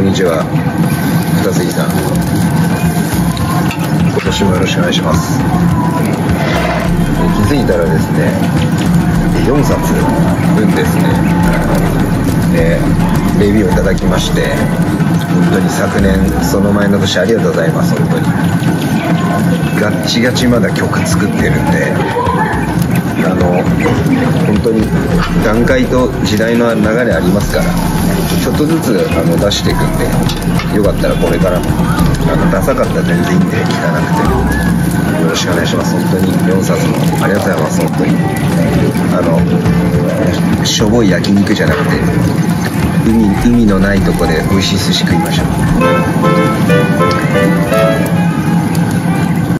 にちは。二杉さん、今年もよろしくお願いします。気づいたらですね、4冊分ですね、レビューをいただきまして、本当に昨年、その前の年ありがとうございます。本当にガッチガチまだ曲作ってるんで、本当に段階と時代の流れありますから、ちょっとずつ出していくんで、よかったらこれからもダサかったら全然いいんで、聞かなくてよろしくお願いします。本当に4冊もありがとうございます。本当にしょぼい焼肉じゃなくて、海のないとこで美味しい寿司食いましょう。